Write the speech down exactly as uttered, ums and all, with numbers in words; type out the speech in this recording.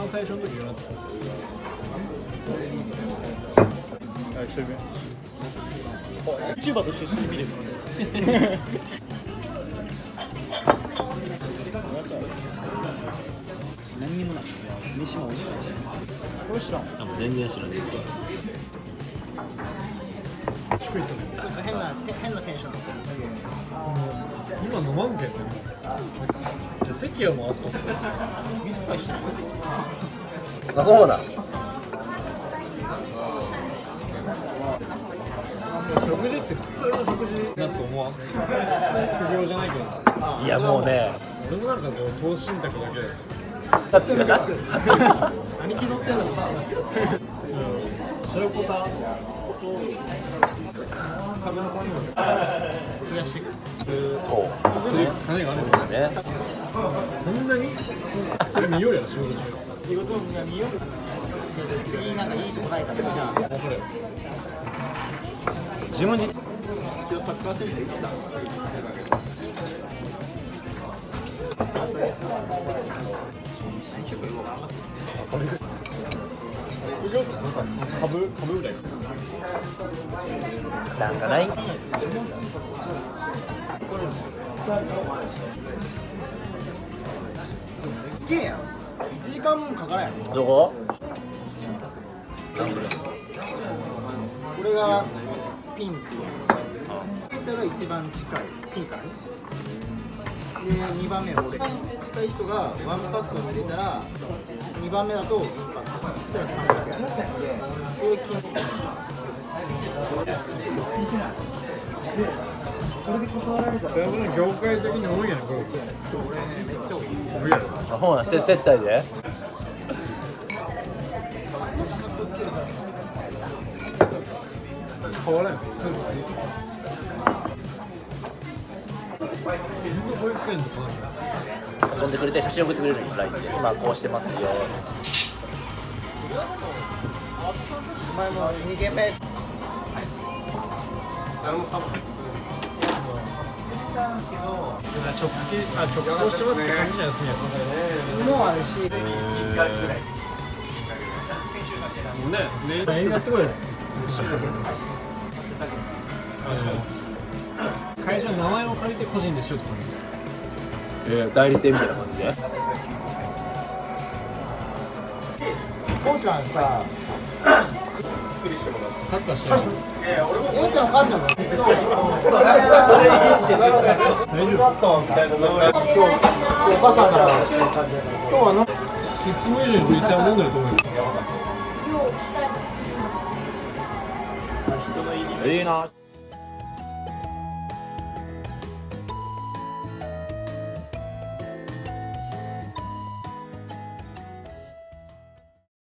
番最初の時言わなかった。はい、一人目。YouTuber として普通に見れるからね。何にもない。飯も美味しいし。これ知らん。 多分全然知らない。 ちょっと変な変なテンションだった。 今飲まんけんね。じゃあ席はもうあと。 一切しない。 あ、そうだ。 食事って普通の食事だと思わん。副業じゃないけどさ。 いやもうね。 俺もなんかこう投資信託だけで。 だってな。 兄貴のせいなのか。白子さん。株のコインを増やしていく。 そう。 する金があるんだね。 そんなに？それ見よるやろ仕事中。 仕事みんな見よる。次なんかいいとこないからじゃあ。 自分に。 一応サッカー選手できた。 株株ぐらい。 なんかない。 けんやん。一時間もかからんやん。 どこ？ これがピンク。これが一番近いピンからね。でにばんめは俺近い人がワンパックを入れたらにばんめだといちパックそしたらさんパック平均これで断られたらそれもね業界的に多いやんこれ。 俺めっちゃ多い多いやろ。 あ、ほうなん、接待で。 変わらんよ普通に。保育園とか遊んでくれて写真送ってくれるの ライン で今こうしてますよ。 お前もにけんめ直帰あ直行してますって感じの休みやったもあるしもうね、ね、やってこいです。あの会社の名前を借りて個人でしようとかね。 えー、代理店みたいな感じで。 こうちゃんさサッカーしてる。 ええちゃんお母ちゃんも大丈夫。今日お母さんから今日はのいつも以上に実際は飲んでると思うよ。 いいな。